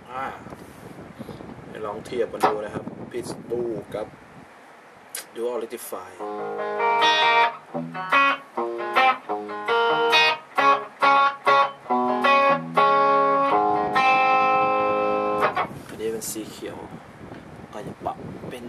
ลองเทียบกันดูนะครับพิสตูกับ Dual Rectify อันนี้เป็นสีเขียวก็จะปรับเป็น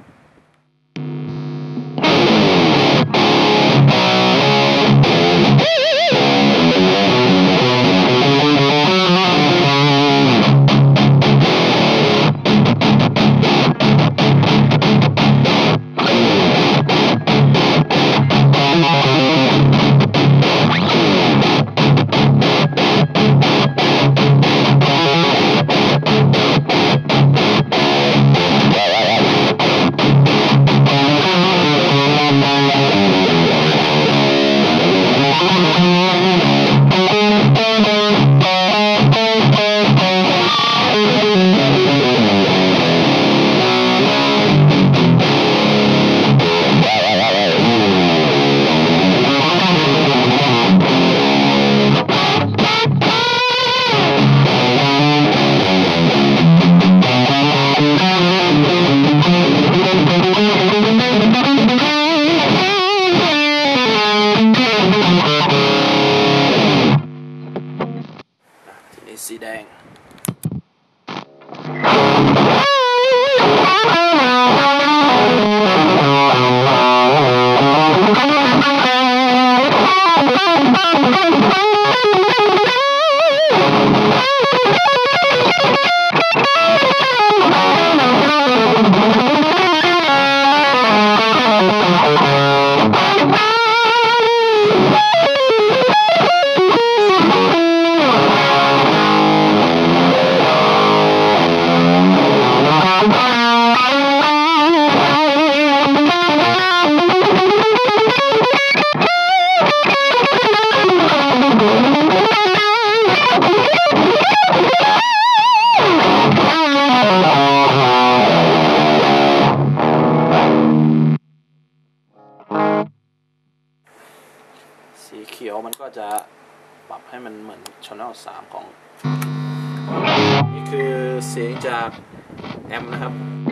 สีแดงสีเขียวมันก็จะปรับให้มันเหมือน Channel 3 ของนี่คือเสียงจากแอมป์นะครับ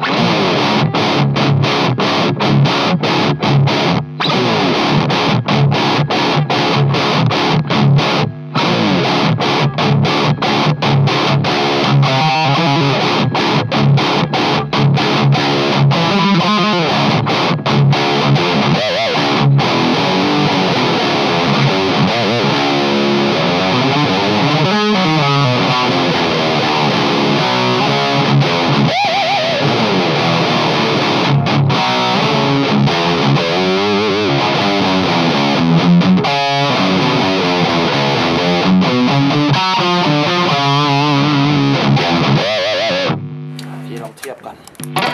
ลองเทียบกัน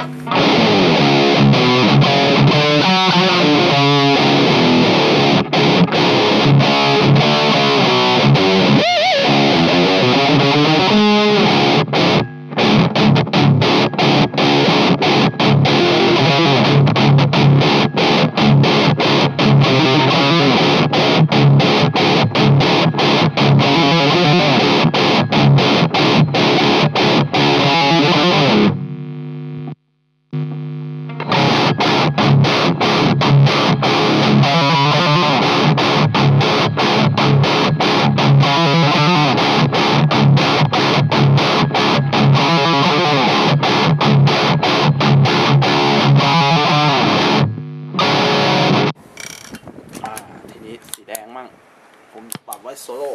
สีแดงมั่งผมปรับไว้โซโล่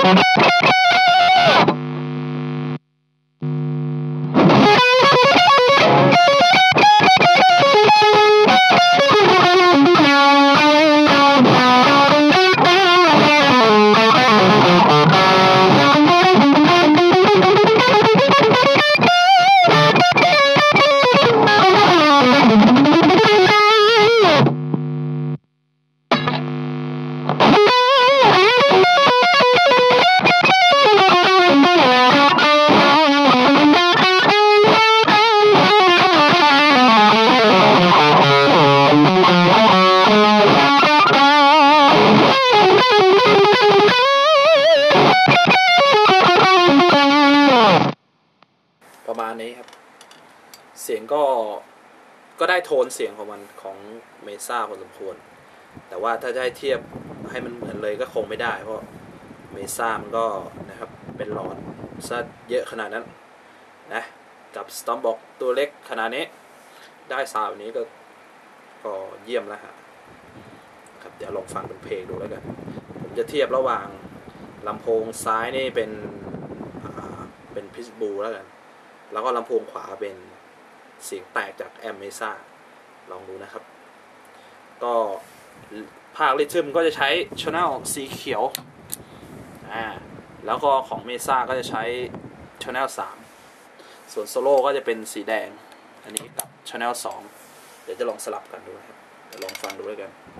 ประมาณนี้ครับเสียงก็ได้โทนเสียงของมันของเมซ่าพอสมควรแต่ว่าถ้าจะให้เทียบให้มันเหมือนเลยก็คงไม่ได้เพราะเมซ่ามันก็นะครับเป็นหลอดซะเยอะขนาดนั้นนะกับสตอมบ็อกตัวเล็กขนาดนี้ได้ซาวด์นี้ก็เยี่ยมแล้วฮะครับเดี๋ยวลองฟังเป็นเพลงดูแล้วกันผมจะเทียบระหว่างลำโพงซ้ายนี่เป็นพิสบูแล้วกันแล้วก็ลำโพงขวาเป็นเสียงแตกจากแอมเมซ่าลองดูนะครับก็ภาคริทึมก็จะใช้ Channel สีเขียวแล้วก็ของเมซ่าก็จะใช้ Channel 3ส่วนโซโล่ก็จะเป็นสีแดงอันนี้กับ Channel 2เดี๋ยวจะลองสลับกันดูครับเดี๋ยวลองฟังดูด้วยกัน